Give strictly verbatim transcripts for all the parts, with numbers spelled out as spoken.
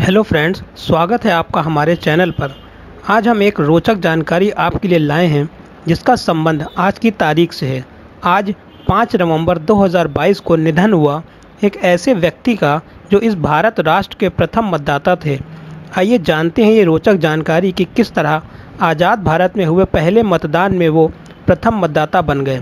Hello friends, स्वागत है आपका हमारे चैनल पर। आज हम एक रोचक जानकारी आपके लिए लाए हैं जिसका संबंध आज की तारीख से है। आज पाँच नवंबर दो हज़ार बाईस को निधन हुआ एक ऐसे व्यक्ति का जो इस भारत राष्ट्र के प्रथम मतदाता थे। आइए जानते हैं ये रोचक जानकारी कि किस तरह आज़ाद भारत में हुए पहले मतदान में वो प्रथम मतदाता बन गए।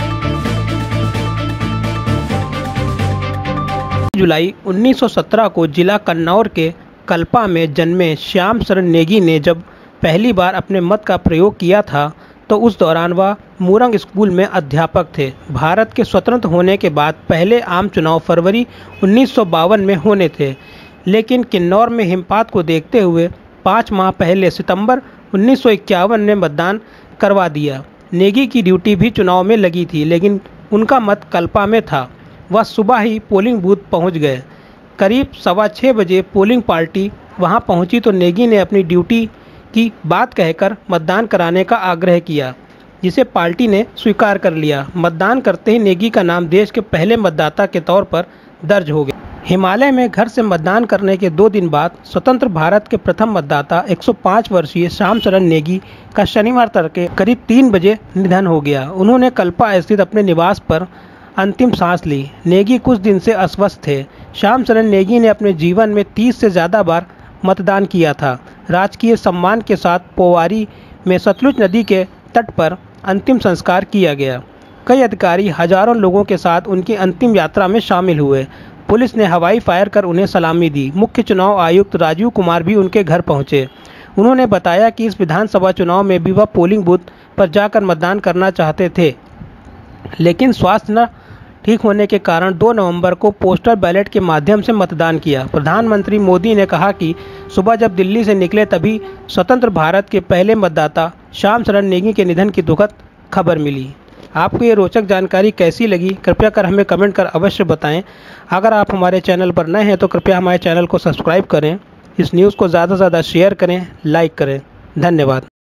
जुलाई उन्नीस सौ सत्रह को जिला कन्नौर के कल्पा में जन्मे श्याम शरण नेगी ने जब पहली बार अपने मत का प्रयोग किया था तो उस दौरान वह मूरंग स्कूल में अध्यापक थे। भारत के स्वतंत्र होने के बाद पहले आम चुनाव फरवरी उन्नीस सौ बावन में होने थे, लेकिन किन्नौर में हिमपात को देखते हुए पाँच माह पहले सितंबर उन्नीस सौ इक्यावन में मतदान करवा दिया। नेगी की ड्यूटी भी चुनाव में लगी थी, लेकिन उनका मत कल्पा में था। वह सुबह ही पोलिंग बूथ पहुंच गए। करीब सवा छः बजे पोलिंग पार्टी वहां पहुंची तो नेगी ने अपनी ड्यूटी की बात कहकर मतदान कराने का आग्रह किया, जिसे पार्टी ने स्वीकार कर लिया। मतदान करते ही नेगी का नाम देश के पहले मतदाता के तौर पर दर्ज हो गया। हिमालय में घर से मतदान करने के दो दिन बाद स्वतंत्र भारत के प्रथम मतदाता एक सौ पाँच वर्षीय श्याम शरण नेगी का शनिवार तड़के करीब तीन बजे निधन हो गया। उन्होंने कल्पा स्थित अपने निवास पर अंतिम सांस ली। नेगी कुछ दिन से अस्वस्थ थे। श्याम शरण नेगी ने अपने जीवन में तीस से ज़्यादा बार मतदान किया था। राजकीय सम्मान के साथ पोवारी में सतलुज नदी के तट पर अंतिम संस्कार किया गया। कई अधिकारी हजारों लोगों के साथ उनकी अंतिम यात्रा में शामिल हुए। पुलिस ने हवाई फायर कर उन्हें सलामी दी। मुख्य चुनाव आयुक्त राजीव कुमार भी उनके घर पहुंचे। उन्होंने बताया कि इस विधानसभा चुनाव में भी वह पोलिंग बूथ पर जाकर मतदान करना चाहते थे, लेकिन स्वास्थ्य न ठीक होने के कारण दो नवंबर को पोस्टल बैलेट के माध्यम से मतदान किया। प्रधानमंत्री मोदी ने कहा कि सुबह जब दिल्ली से निकले तभी स्वतंत्र भारत के पहले मतदाता श्याम शरण नेगी के निधन की दुखद खबर मिली। आपको ये रोचक जानकारी कैसी लगी, कृपया कर हमें कमेंट कर अवश्य बताएं। अगर आप हमारे चैनल पर नए हैं तो कृपया हमारे चैनल को सब्सक्राइब करें। इस न्यूज़ को ज़्यादा से ज़्यादा शेयर करें, लाइक करें। धन्यवाद।